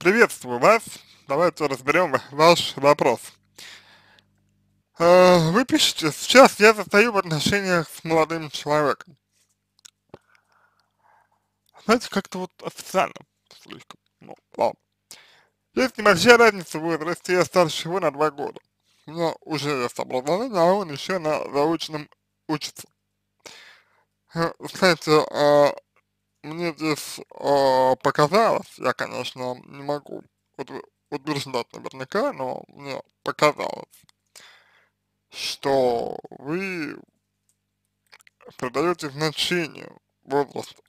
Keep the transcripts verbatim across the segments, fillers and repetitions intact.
Приветствую вас. Давайте разберем ваш вопрос. Э, Вы пишете, сейчас я состою в отношениях с молодым человеком. Знаете, как-то вот официально слишком. Ну, ладно. Есть небольшая разница в возрасте, я старше его на два года. У меня уже есть образование, а он еще на заочном учится. Э, Знаете, а, мне здесь а, показалось, я, конечно, не могу утверждать утверждать наверняка, но мне показалось, что вы придаете значение возрасту.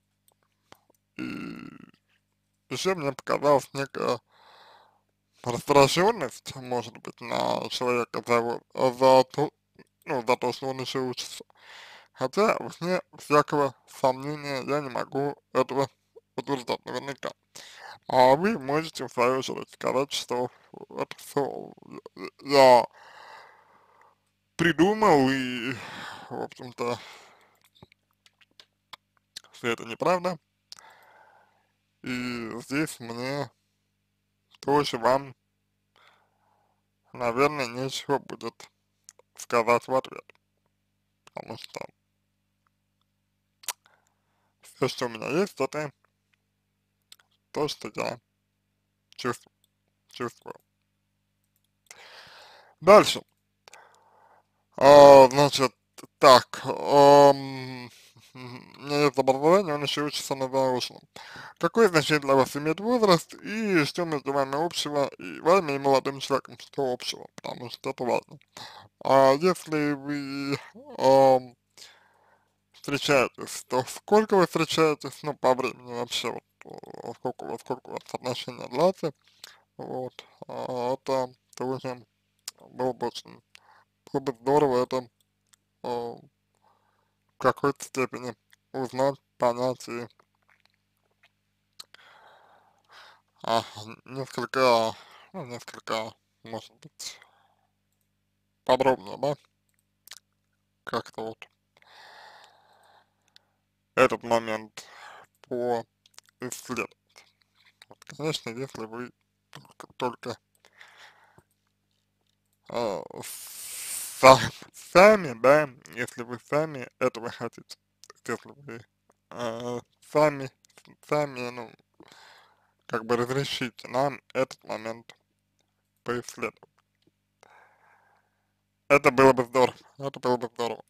И еще мне показалась некая раздраженность, может быть, на человека за, вот- за то, ну, за то, что он еще учится. Хотя, вне всякого сомнения, я не могу этого утверждать наверняка. А вы можете, в свою очередь, сказать, что это все я придумал, и, в общем-то, все это неправда. И здесь мне тоже вам, наверное, нечего будет сказать в ответ, потому что все, что у меня есть, это то, что я чувствую. чувствую. Дальше. А, значит, так, ам, у меня есть образование, он еще учится на заочном. Какое значение для вас имеет возраст и что между вами общего, и вами и молодым человеком, что общего, потому что это важно. А если вы ам, встречаетесь, то сколько вы встречаетесь, ну, по времени вообще, вот, э, сколько у вас, сколько у вас отношения длятся, вот, а, это тоже было бы очень, было бы здорово это э, в какой-то степени узнать, понять и а, несколько, ну, несколько, может быть, подробнее, да, как-то вот этот момент поисследовать. Вот, конечно, если вы только, только а, са- сами, да, если вы сами этого хотите, если вы а, сами, сами, ну, как бы разрешите нам этот момент поисследовать. Это было бы здорово, это было бы здорово.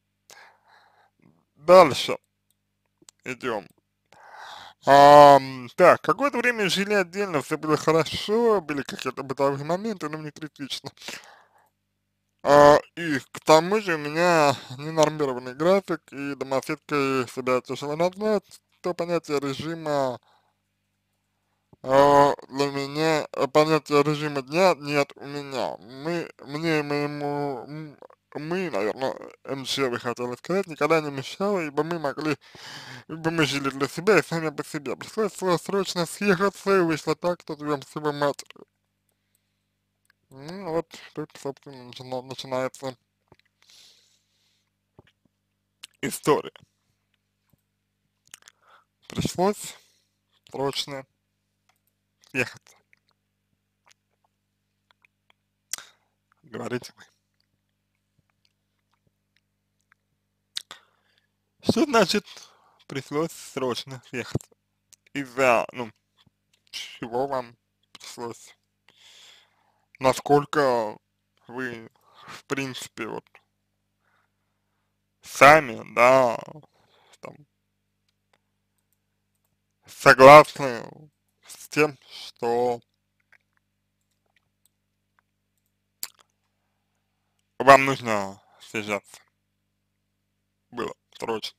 Дальше идем. Ам, так, какое-то время жили отдельно, все было хорошо, были какие-то бытовые моменты, но не критично. А, и к тому же у меня ненормированный график, и домоседкой себя тяжело назвать, то понятие режима а, для меня, а, понятия режима дня нет у меня. Мы, мне и моему, м, мы, наверное, МЧ вы хотели сказать, никогда не мешало, ибо мы могли, ибо мы жили для себя и сами по себе. Пришлось сро- срочно съехаться, и вышло так, что живем с его матерью. Ну, вот тут, собственно, начина- начинается история. Пришлось срочно ехать, говорите вы. Что значит пришлось срочно ехать? Из-за, ну, чего вам пришлось? Насколько вы, в принципе, вот сами, да, там, согласны с тем, что вам нужно съезжаться было срочно.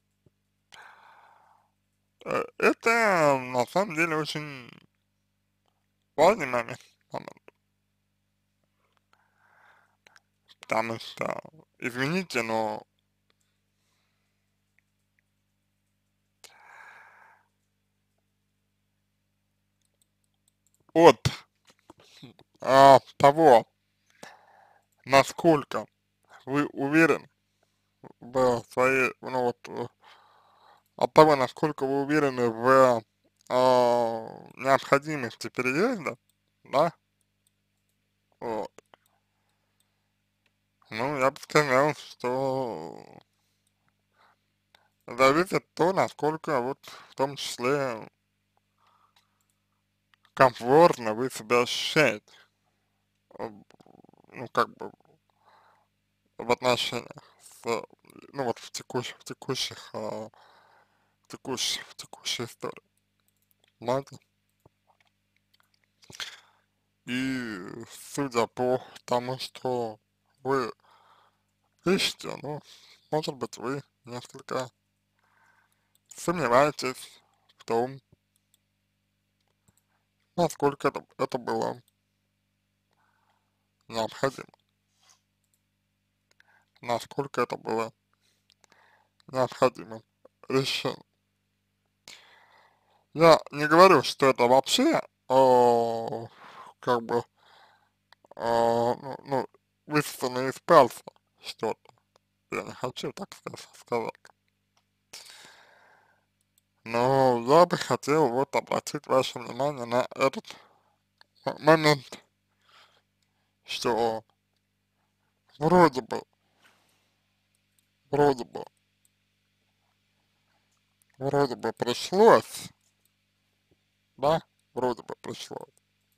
Э, Это на самом деле очень важный момент, момент, потому что, извините, но от а, того, насколько вы уверены в своей, ну вот, э, от того, насколько вы уверены в а, необходимости переезда, да, вот, ну, я бы сказал, что зависит то, насколько вот в том числе комфортно вы себя ощущаете, э, ну, как бы в отношениях с, ну, вот в текущих, в текущих, а, в текущих, в текущей истории, понимаете? И судя по тому, что вы ищете, ну, может быть, вы несколько сомневаетесь в том, насколько это, это было необходимо, насколько это было необходимым решением. Я не говорю, что это вообще, о, как бы, о, ну, ну, высосано из пальца что-то. Я не хочу так ска- сказать. Но я бы хотел вот обратить ваше внимание на этот м- момент, что вроде бы, вроде бы, вроде бы пришлось, да, вроде бы пришлось,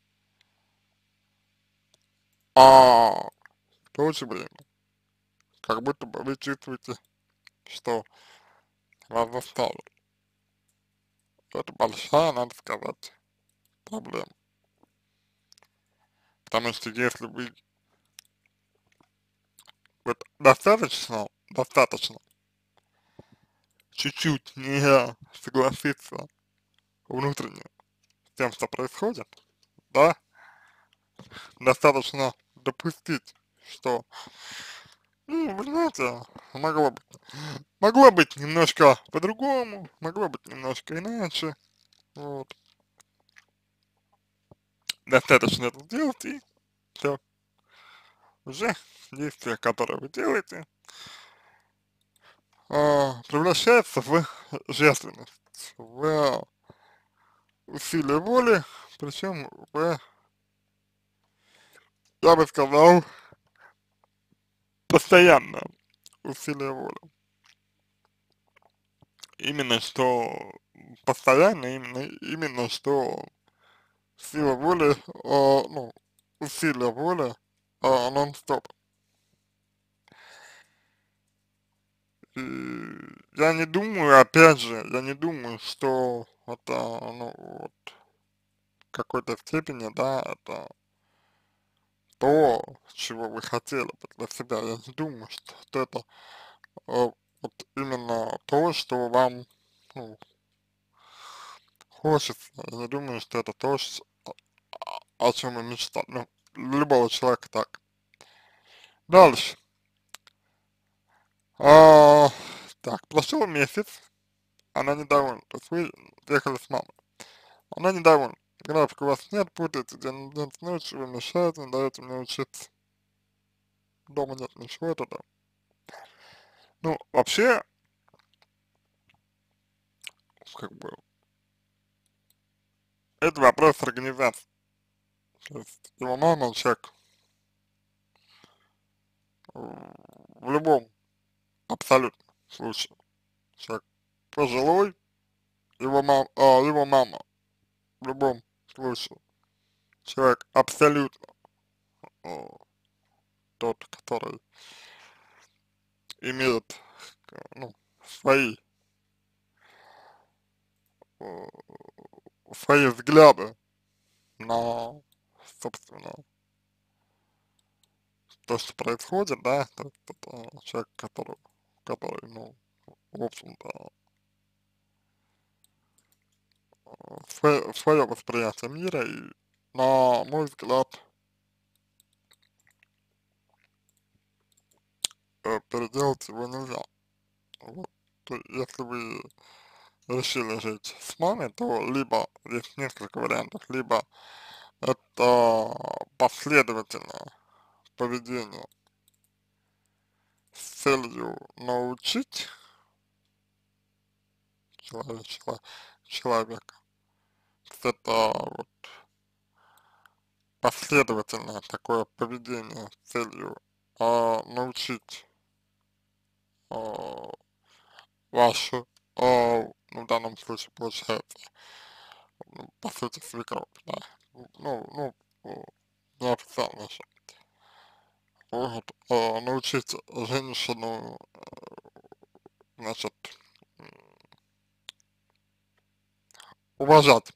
а в то же время, как будто бы вы чувствуете, что вас заставили. Это большая, надо сказать, проблема. Потому что если вы вот достаточно, достаточно чуть-чуть не согласиться внутренне с тем, что происходит, да, достаточно допустить, что, ну, вы знаете, могло быть, могло быть немножко по-другому, могло быть немножко иначе, вот, достаточно это сделать, и все, уже действия, которые вы делаете, а, превращается в жертвенность, в усилие воли, причем в, я бы сказал, постоянно усилие воли. Именно что постоянно, именно, именно что сила воли, а, ну, усилие воли а, нон-стоп. И я не думаю, опять же, я не думаю, что это, ну, вот, в какой-то степени, да, это то, чего вы хотели бы для себя. Я не думаю, что, что это э, вот именно то, что вам, ну, хочется. Я не думаю, что это то, ш- о чем вы мечтали. Ну, для любого человека так. Дальше. А, так, прошел месяц, она недовольна. То есть вы ехали с мамой. Она недовольна. Графика у вас нет, путаете день, день с ночью, вы мешаете, не даете мне учиться. Дома нет ничего, это да. Ну, вообще, как бы, это вопрос организации. То есть его мама, человек, э, в любом абсолютно случае, человек пожилой, его мам, а, его мама, в любом случае, человек абсолютно э, тот, который имеет, э, ну, свои, э, свои взгляды на, собственно, то, что происходит, да, то есть это человек, который, который, ну, в общем-то, свое, свое восприятие мира, и, на мой взгляд, э, переделать его нельзя. Вот. То если вы решили жить с мамой, то либо, есть несколько вариантов, либо это последовательное поведение с целью научить человека, человека это вот последовательное такое поведение с целью а, научить а, вашу, а, ну, в данном случае получается, ну, по сути, свекровь, да, ну, ну, ну, неофициально еще, вот, а, научить женщину, значит, м, уважать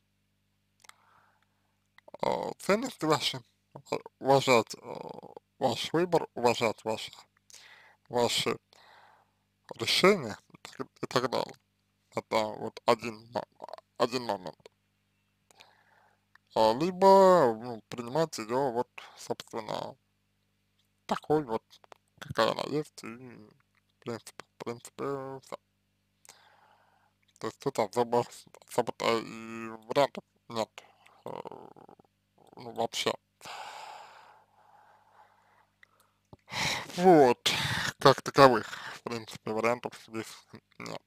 а, ценности ваши, а, уважать а, ваш выбор, уважать ваши, ваши решения и так, и так далее. Это вот один, мо- один момент. А, либо, ну, принимать ее вот, собственно, такой вот, какая она есть, и, в принципе, в принципе, всё. То есть тут особо, особо-то и вариантов нет, э, ну, вообще. Вот, как таковых, в принципе, вариантов здесь нет.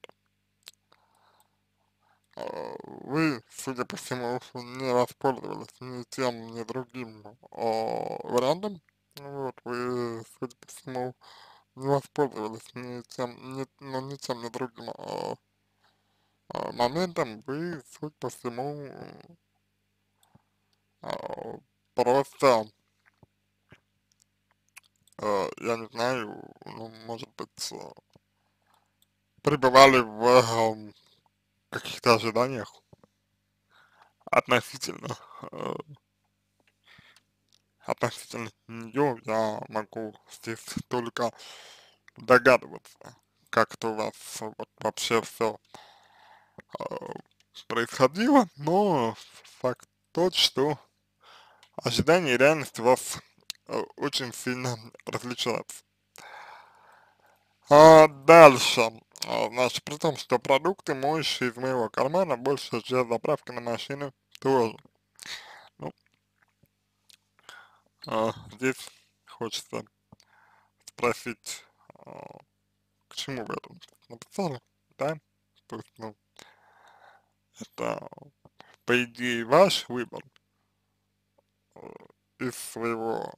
А, вы, судя по всему, не воспользовались ни тем, ни другим а, вариантом. Вот, вы, судя по всему, не воспользовались ни тем, ни, ну, ни тем, ни другим а, а, моментом. Вы, судя по всему, а, просто, а, я не знаю, ну, может быть, а, пребывали в а, каких-то ожиданиях относительно, э, относительно нее я могу здесь только догадываться, как это у вас вот вообще все происходило, но факт тот, что ожидания и реальность у вас э, очень сильно различаются. А дальше, а, значит, при том, что продукты моющие из моего кармана, большая часть заправки на машину тоже. Ну, а, здесь хочется спросить, а, к чему вы это написали, да? То есть, ну, это, по идее, ваш выбор э, из своего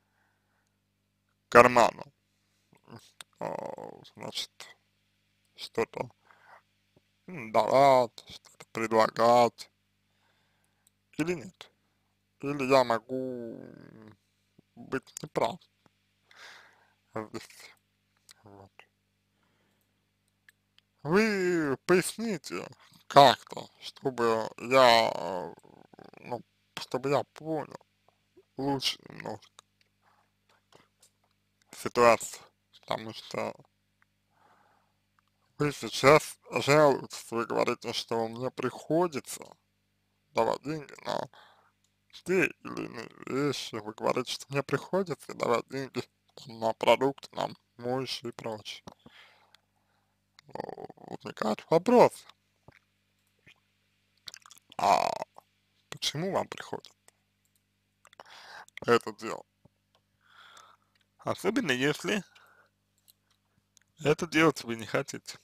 кармана, а, значит, что-то м, давать, что-то предлагать, или нет? Или я могу быть неправ здесь, вот. Вы поясните как-то, чтобы я, э, ну, чтобы я понял лучше немножко ситуацию, потому что вы сейчас жалуетесь, вы говорите, что мне приходится давать деньги на те или иные вещи, вы говорите, что мне приходится давать деньги там, на продукты, на моющие и прочее. Ну, возникает вопрос, а почему вам приходится это делать? Особенно если это делать вы не хотите.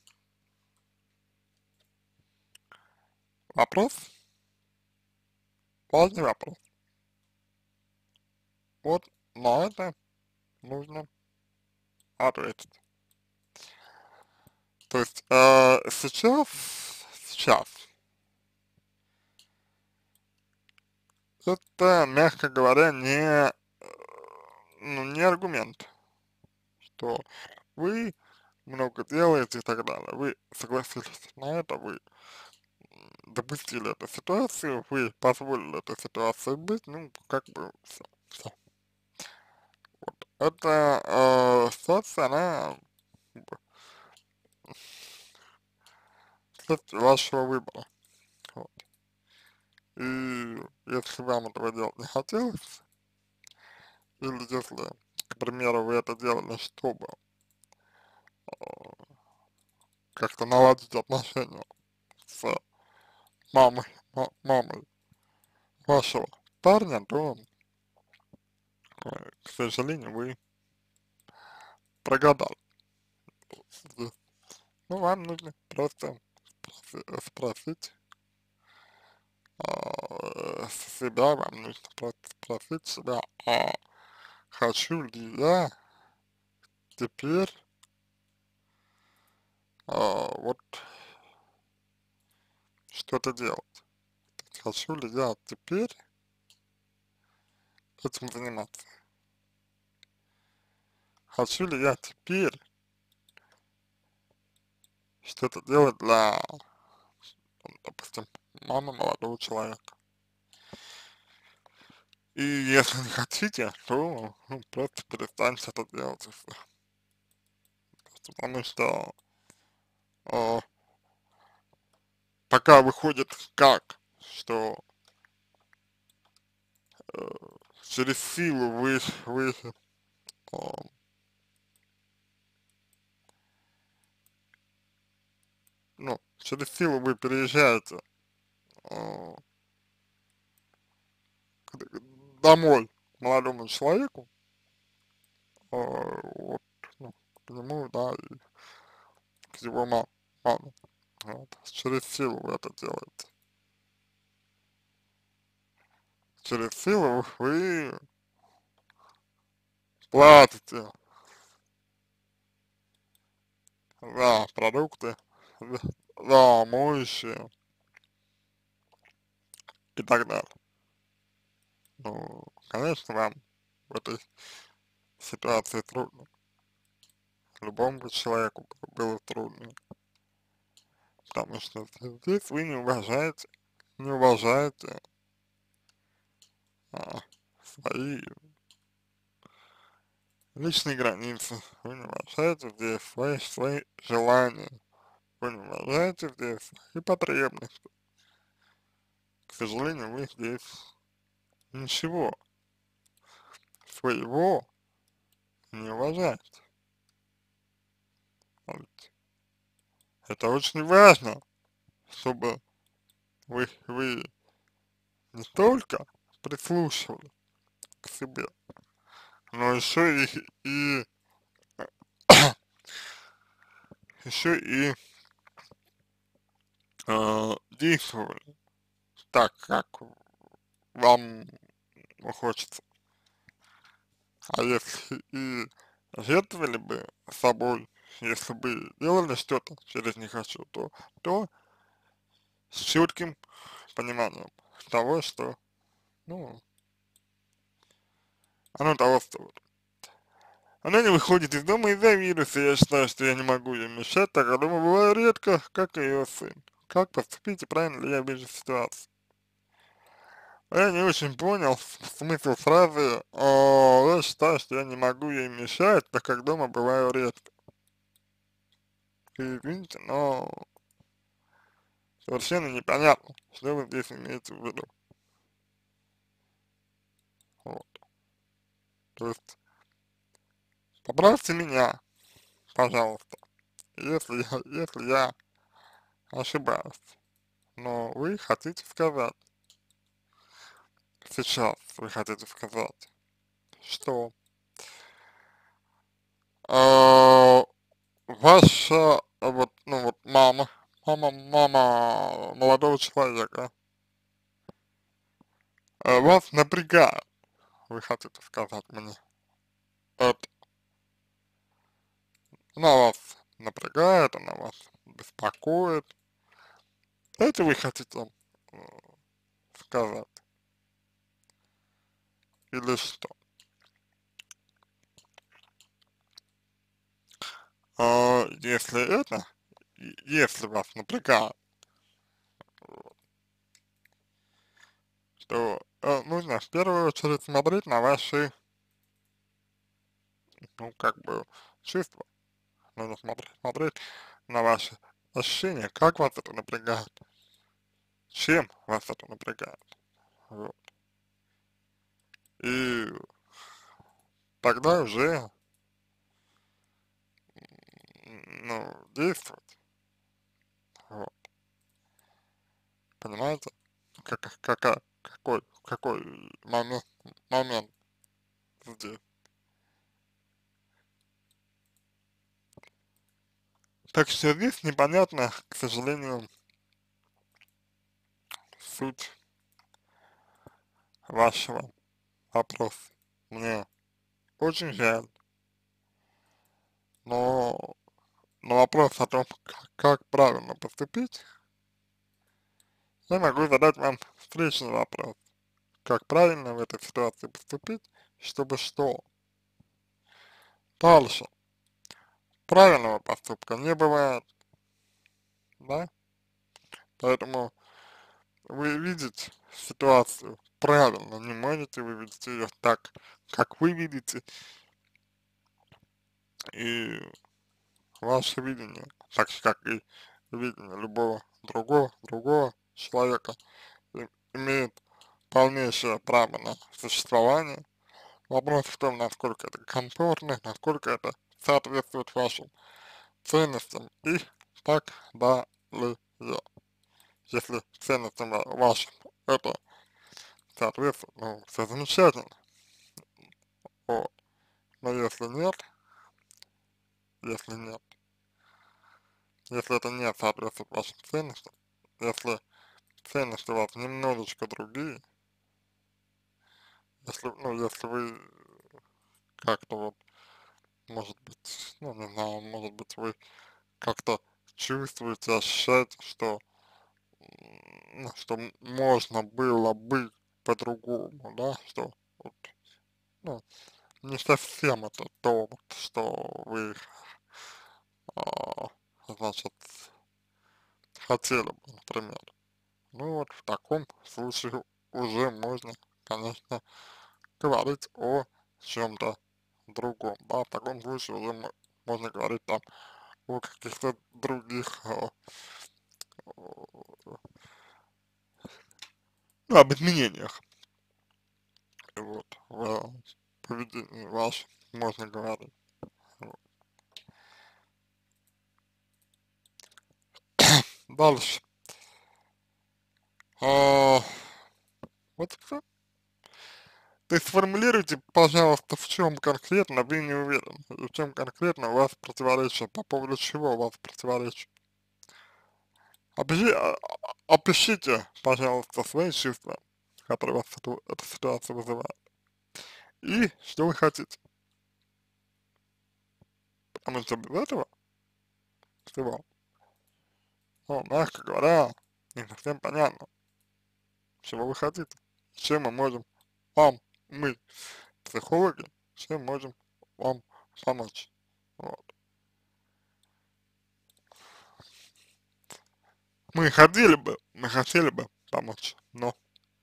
Вопрос, важный вопрос. Вот на это нужно ответить. То есть э, сейчас, сейчас, это, мягко говоря, не, э, ну, не аргумент, что вы много делаете и так далее. Вы согласились на это, вы допустили эту ситуацию, вы позволили этой ситуации быть, ну, как бы все, все. Вот. Эта э, ситуация, она как бы следствие вашего выбора. Вот. И если вам этого делать не хотелось, или если, к примеру, вы это делали, чтобы как-то наладить отношения с мамой, ма- мамой вашего парня, то, э, к сожалению, вы прогадали здесь. Ну, вам нужно просто спроси- спросить а, себя, вам нужно просто спросить себя, а хочу ли я теперь а, вот что-то делать. Хочу ли я теперь этим заниматься? Хочу ли я теперь что-то делать для, ну, допустим, мамы молодого человека? И если не хотите, то ну, просто перестаньте это делать и всё. Потому что а, пока выходит как, что э, через силу вы, вы а, ну, через силу вы переезжаете а, к- домой к молодому человеку, а, вот, ну, к нему, да, и к его ма- маме. Вот. Через силу вы это делаете. Через силу вы платите за продукты, за, за моющие и так далее. Ну, конечно, вам в этой ситуации трудно. Любому человеку было трудно, потому что здесь вы не уважаете, не уважаете а, свои личные границы, вы не уважаете здесь свои, свои желания, вы не уважаете здесь свои потребности. К сожалению, вы здесь ничего своего не уважаете. А ведь это очень важно, чтобы вы, вы не только прислушивались к себе, но еще и, и еще и э, действовали так, как вам хочется. А если и жертвовали бы собой, если бы делали что-то через «не хочу», то, то с четким пониманием того, что, ну, оно того стоит. Она не выходит из дома из-за вируса, я считаю, что я не могу ей мешать, так я дома бываю редко, как и ее сын. Как поступить и правильно ли я вижу ситуацию? Я не очень понял смысл фразы, а, я считаю, что я не могу ей мешать, так как дома бываю редко. И извините, но совершенно непонятно, что вы здесь имеете в виду. Вот. То есть, поправьте меня, пожалуйста, если я, если я ошибаюсь. Но вы хотите сказать, сейчас вы хотите сказать, что э, ваша, э, вот, ну вот мама, мама, мама молодого человека э, вас напрягает, вы хотите сказать мне, это, она вас напрягает, она вас беспокоит, это вы хотите э, сказать, или что? А, если это, и- если вас напрягает, то э, нужно в первую очередь смотреть на ваши, ну, как бы, чувства. Нужно смотреть, смотреть на ваши ощущения, как вас это напрягает, чем вас это напрягает. Вот. И тогда уже, ну, действовать. Вот. Понимаете? Как, какая, какой, какой момент, момент здесь. Так что здесь непонятно, к сожалению, суть. вашего вопроса. Мне очень жаль, но на вопрос о том, как, как правильно поступить, я могу задать вам встречный вопрос. Как правильно в этой ситуации поступить, чтобы что? Дальше. Правильного поступка не бывает, да? Поэтому вы видите ситуацию правильно, не можете вы видеть ее так, как вы видите, и ваше видение, так же как и видение любого другого, другого человека, и- имеет полнейшее право на существование. Вопрос в том, насколько это комфортно, насколько это соответствует вашим ценностям и так далее. Если ценностям ва- вашим это соответствует, ну, все замечательно. Вот. Но если нет, если нет, если это не соответствует вашим ценностям, если ценности у вас немножечко другие, если, ну, если вы как-то вот, может быть, ну, не знаю, может быть, вы как-то чувствуете, ощущаете, что, м, ну, что м- можно было бы по-другому, да, что вот, ну, не совсем это то, вот, что вы, а, значит, хотели бы, например. Ну вот в таком случае уже можно, конечно, говорить о чем-то другом, да, в таком случае уже мо- можно говорить там о каких-то других, а, о, ну, об изменениях, вот, в поведении вашем можно говорить. Вот. Дальше. А, вот и всё. То есть сформулируйте, пожалуйста, в чем конкретно вы не уверены, и в чем конкретно у вас противоречие, по поводу чего у вас противоречие. Опиши, а, а, опишите, пожалуйста, свои чувства, которые у вас эту, эта ситуация вызывает, и что вы хотите, потому что без этого всего, ну, мягко говоря, не совсем понятно, чего вы хотите, чем мы можем вам, мы, психологи, чем можем вам помочь. Вот. Мы хотели бы, мы хотели бы помочь, но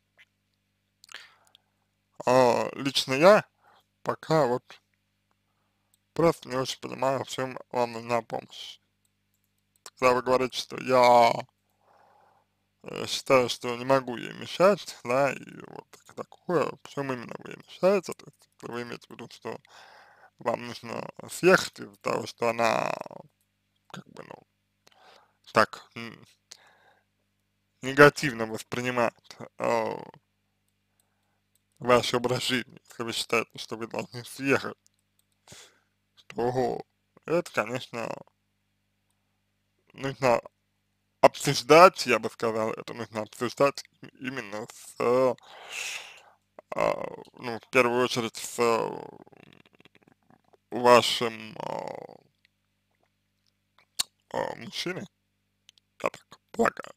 а, лично я пока вот просто не очень понимаю, в чем вам нужна помощь. Когда вы говорите, что я э, считаю, что не могу ей мешать, да, и вот так- такое, в чем именно вы ей мешаете, то есть если вы имеете в виду, что вам нужно съехать из-за того, что она, как бы, ну, так м, негативно воспринимает э, ваш образ жизни, если вы считаете, что вы должны съехать, то это, конечно, нужно обсуждать, я бы сказал, это нужно обсуждать именно с, а, ну, в первую очередь с вашим а, а, мужчиной, я так полагаю,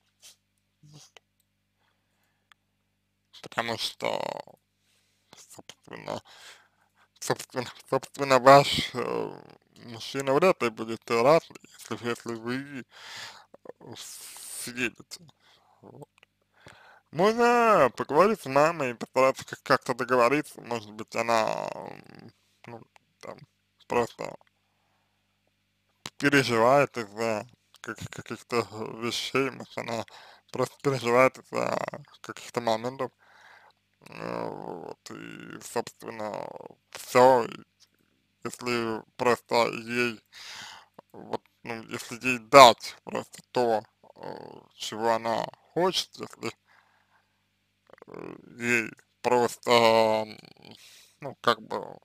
потому что, собственно, собственно, собственно, ваш э, мужчина вряд ли будет рад, если, если вы съедете. Вот. Можно поговорить с мамой и постараться как- как-то договориться, может быть, она, м, ну, там, просто переживает из-за как- каких-то вещей, может, она просто переживает из-за каких-то моментов, э, вот, и, собственно, все, если просто ей, вот, ну, если ей дать просто то, э, чего она хочет, если э, ей просто, м, ну, как бы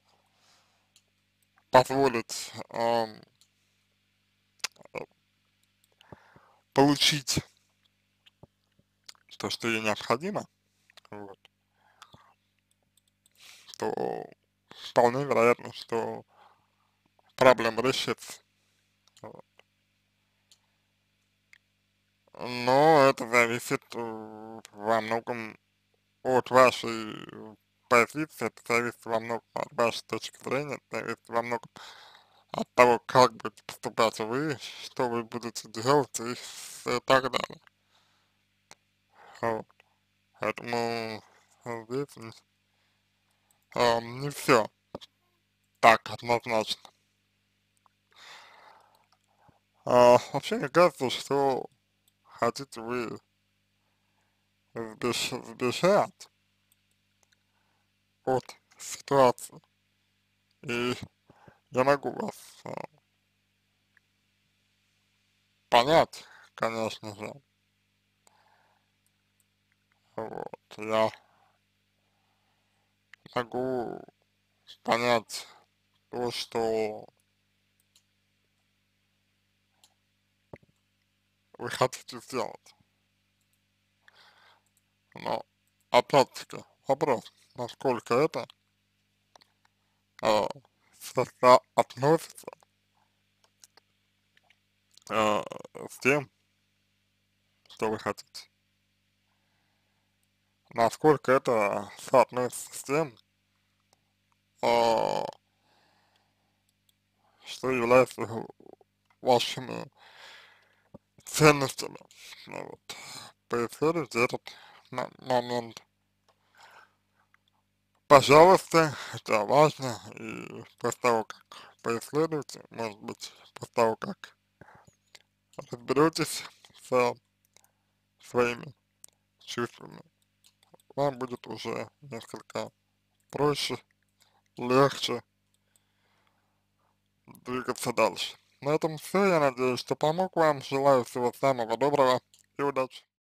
позволить ам, получить то, что ей необходимо, вот, что вполне вероятно, что проблема решится. Вот. Но это зависит э, во многом от вашей позиции, это зависит во многом от вашей точки зрения, это зависит во многом от того, как будете поступать вы, что вы будете делать и, с- и так далее. Вот. Поэтому э, здесь не, э, не все так однозначно. А, вообще мне кажется, что хотите вы сбеж- сбежать от ситуации, и я могу вас а, понять, конечно же. Вот. Я могу понять то, что вы хотите сделать. Но опять-таки вопрос, насколько это а, со- относится а, с тем, что вы хотите. Насколько это соотносится с тем, а, что является вашими ценностями. Ну, вот. Поисследуйте этот мо- момент. Пожалуйста, это важно, и после того, как поисследуете, может быть, после того, как разберетесь со своими чувствами, вам будет уже несколько проще, легче двигаться дальше. На этом все, я надеюсь, что помог вам, желаю всего самого доброго и удачи.